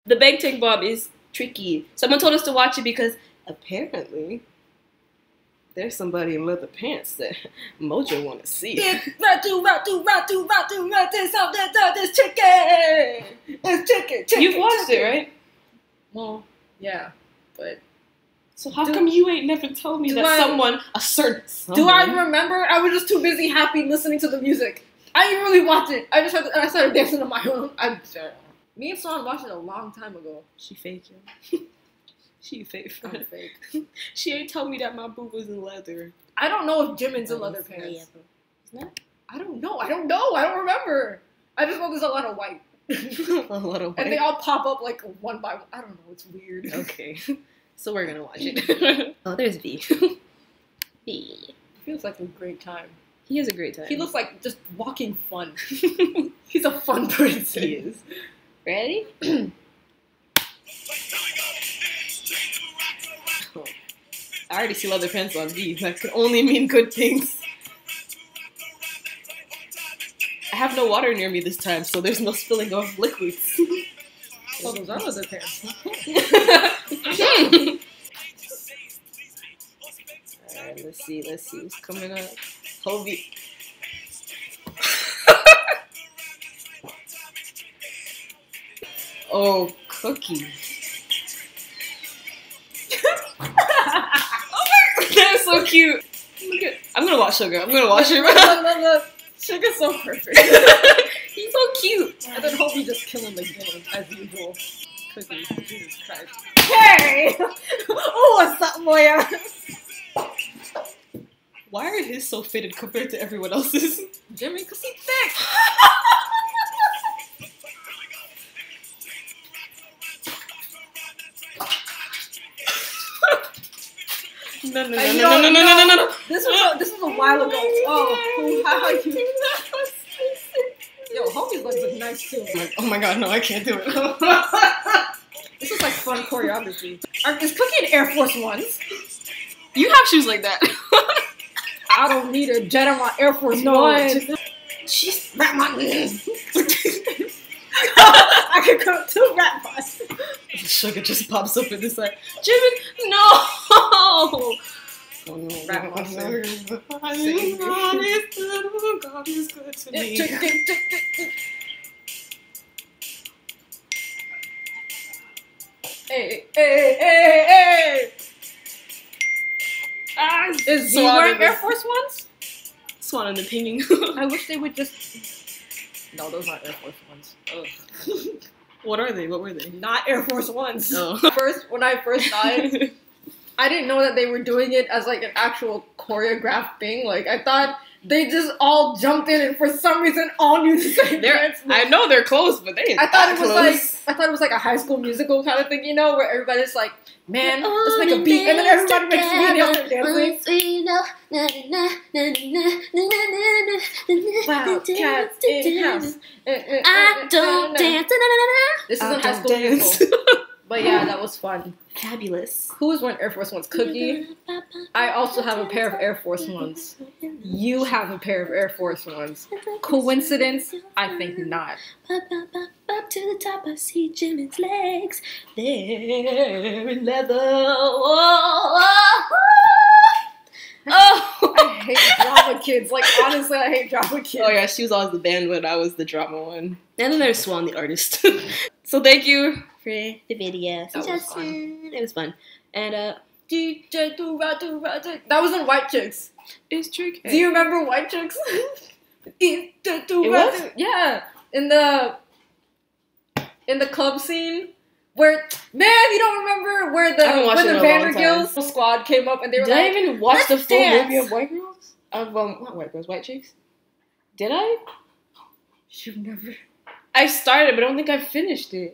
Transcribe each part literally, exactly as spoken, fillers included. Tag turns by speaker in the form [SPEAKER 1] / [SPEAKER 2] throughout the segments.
[SPEAKER 1] The Bangtan Bomb is tricky. Someone told us to watch it because apparently there's somebody in leather pants that Mojo want to see.
[SPEAKER 2] It's Ratu, Ratu, Ratu, Ratu, Ratu, something, it's chicken! It's chicken, chicken,
[SPEAKER 1] You've watched
[SPEAKER 2] chicken.
[SPEAKER 1] it, right?
[SPEAKER 2] Well, yeah, but...
[SPEAKER 1] So how
[SPEAKER 2] do,
[SPEAKER 1] come you ain't never told me that I, someone, a certain someone...
[SPEAKER 2] Do I remember? I was just too busy happy listening to the music. I didn't really watch it. I just had to, I started dancing on my own. I'm sorry. Me and Swan watched it a long time ago.
[SPEAKER 1] She fake, yo. She fake.
[SPEAKER 2] I'm fake.
[SPEAKER 1] She ain't told me that my boob was in leather.
[SPEAKER 2] I don't know if Jimin's in leather pants.
[SPEAKER 1] Isn't that?
[SPEAKER 2] I don't know. I don't know. I don't remember. I just know there's a lot of white.
[SPEAKER 1] A lot of white.
[SPEAKER 2] And they all pop up like one by one. I don't know. It's weird.
[SPEAKER 1] Okay. So we're gonna watch it. Oh, there's V. V.
[SPEAKER 2] It feels like a great time.
[SPEAKER 1] He has a great time.
[SPEAKER 2] He looks like just walking fun. He's a fun person.
[SPEAKER 1] He is. Ready? Oh. I already see leather pants on V. That could only mean good things. I have no water near me this time, so there's no spilling of liquids.
[SPEAKER 2] Oh, those are leather pants.
[SPEAKER 1] Alright, let's see, let's see what's coming up. Hovey. Oh, Cookie. That's so cute. Look at, I'm gonna watch Sugar. I'm gonna watch him.
[SPEAKER 2] Look, look, look, look. Sugar's so perfect.
[SPEAKER 1] He's so cute.
[SPEAKER 2] And then Hovey just killing the game as usual. Cookie, Jesus Christ. Hey! Oh, what's up, Moya?
[SPEAKER 1] Why are his so fitted compared to everyone else's?
[SPEAKER 2] Jimmy, cause he's thick.
[SPEAKER 1] No, no, no,
[SPEAKER 2] I
[SPEAKER 1] no,
[SPEAKER 2] know,
[SPEAKER 1] no, no, no, no, no, no.
[SPEAKER 2] This was a, this was a while ago. Oh, how are you? Yo, Hovey's legs look nice too.
[SPEAKER 1] Like, oh my god, no, I can't do it.
[SPEAKER 2] This is like fun choreography. Are, is Cookie in Air Force Ones?
[SPEAKER 1] You have shoes like that.
[SPEAKER 2] I don't need a jet on my Air Force
[SPEAKER 1] No.
[SPEAKER 2] Ones.
[SPEAKER 1] She's
[SPEAKER 2] Rap my I could cook two rap bots.
[SPEAKER 1] Sugar just pops up in this side. Jimmy, no! Oh, no.
[SPEAKER 2] Rap monster.
[SPEAKER 1] God is good. God is good to me.
[SPEAKER 2] Hey, hey, hey, hey!
[SPEAKER 1] Ah,
[SPEAKER 2] Is he
[SPEAKER 1] Swan
[SPEAKER 2] wearing
[SPEAKER 1] in the-
[SPEAKER 2] Air Force Ones?
[SPEAKER 1] Swan in the pinging.
[SPEAKER 2] I wish they would just... No, those aren't Air Force Ones. Ugh.
[SPEAKER 1] What are they? What were they?
[SPEAKER 2] Not Air Force Ones.
[SPEAKER 1] Oh.
[SPEAKER 2] First, when I first saw it, I didn't know that they were doing it as like an actual choreographed thing. Like I thought they just all jumped in and for some reason all knew the same dance.
[SPEAKER 1] I know they're close, but they
[SPEAKER 2] I thought it was
[SPEAKER 1] close.
[SPEAKER 2] like I thought it was like a High School Musical kind of thing, you know, where everybody's like, man, let's make a beat, and then everybody makes a beat and dancing. Wow, cats in house.
[SPEAKER 3] I don't dance.
[SPEAKER 2] This is
[SPEAKER 1] I
[SPEAKER 2] a High
[SPEAKER 1] don't
[SPEAKER 2] School
[SPEAKER 1] dance.
[SPEAKER 2] Musical. But yeah, that was fun.
[SPEAKER 1] Fabulous.
[SPEAKER 2] Who was wearing Air Force Ones? Cookie. I also have a pair of Air Force Ones. You have a pair of Air Force Ones. Coincidence? I think not.
[SPEAKER 3] Up to the top, I see Jimin's legs. They're in leather. Oh, oh, oh.
[SPEAKER 2] I hate drama kids. Like, honestly, I hate drama kids.
[SPEAKER 1] Oh yeah, she was always the band one, I was the drama one. And then there's Swan, the artist. So thank you for the video.
[SPEAKER 2] That was fun.
[SPEAKER 1] It was fun. And uh,
[SPEAKER 2] D J do ra do ra do. That was in White Chicks.
[SPEAKER 1] it's tricky.
[SPEAKER 2] Do you remember White Chicks?
[SPEAKER 1] It
[SPEAKER 2] it
[SPEAKER 1] was?
[SPEAKER 2] Yeah, in the in the club scene where man, you don't remember where the
[SPEAKER 1] I haven't watched
[SPEAKER 2] when
[SPEAKER 1] it
[SPEAKER 2] the
[SPEAKER 1] in a long
[SPEAKER 2] Vandergills squad came up and they were
[SPEAKER 1] Did
[SPEAKER 2] like,
[SPEAKER 1] I even watch the
[SPEAKER 2] "Let's
[SPEAKER 1] full
[SPEAKER 2] dance."
[SPEAKER 1] movie of White Girls? Of um, not White Girls, White Chicks. Did I?
[SPEAKER 2] "You never."
[SPEAKER 1] I started, but I don't think I finished it.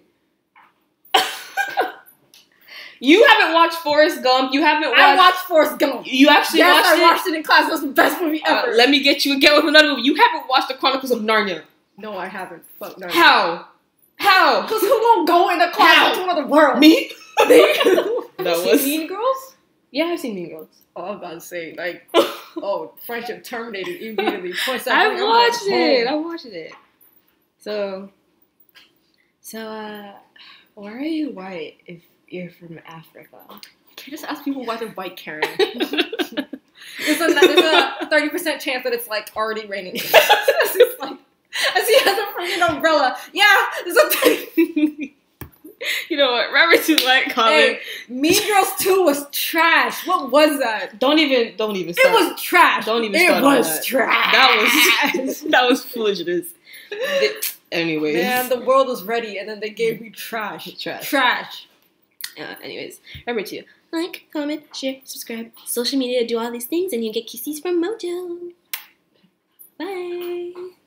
[SPEAKER 1] You haven't watched Forrest Gump. You haven't watched.
[SPEAKER 2] I watched Forrest Gump.
[SPEAKER 1] You actually
[SPEAKER 2] Yes,
[SPEAKER 1] watched
[SPEAKER 2] I
[SPEAKER 1] it.
[SPEAKER 2] watched it in class. That was the best movie
[SPEAKER 1] Uh,
[SPEAKER 2] ever.
[SPEAKER 1] let me get you again with another movie. You haven't watched the Chronicles of Narnia.
[SPEAKER 2] No, I haven't. Fuck no.
[SPEAKER 1] How? How?
[SPEAKER 2] Because who won't go in a
[SPEAKER 1] How?
[SPEAKER 2] closet to another world?
[SPEAKER 1] Me?
[SPEAKER 2] that
[SPEAKER 1] That was.
[SPEAKER 2] Mean Girls?
[SPEAKER 1] Yeah, I've seen Mean Girls.
[SPEAKER 2] Oh, I was about to say, like, oh, friendship terminated immediately. Points out,
[SPEAKER 1] I
[SPEAKER 2] I'm
[SPEAKER 1] watched
[SPEAKER 2] going
[SPEAKER 1] it. I
[SPEAKER 2] home.
[SPEAKER 1] watched it. So, so uh,
[SPEAKER 2] Why are you white if you're from Africa? You can't just ask people why they're white, Karen. there's a there's a thirty percent chance that it's like already raining. It's like, as he has a freaking umbrella. Yeah, there's a thirty.
[SPEAKER 1] You know what? Robert Too Light comment.
[SPEAKER 2] Hey, Mean Girls two was trash. What was that?
[SPEAKER 1] Don't even, don't even
[SPEAKER 2] It
[SPEAKER 1] start.
[SPEAKER 2] was trash.
[SPEAKER 1] Don't even
[SPEAKER 2] It
[SPEAKER 1] start on
[SPEAKER 2] was
[SPEAKER 1] that.
[SPEAKER 2] trash.
[SPEAKER 1] That was, that was foolishness. Anyways.
[SPEAKER 2] Man, the world was ready, and then they gave me trash.
[SPEAKER 1] Trash.
[SPEAKER 2] Trash.
[SPEAKER 1] Uh, anyways, remember to like, comment, share, subscribe, social media, do all these things, and you get kisses from Mojo. Bye.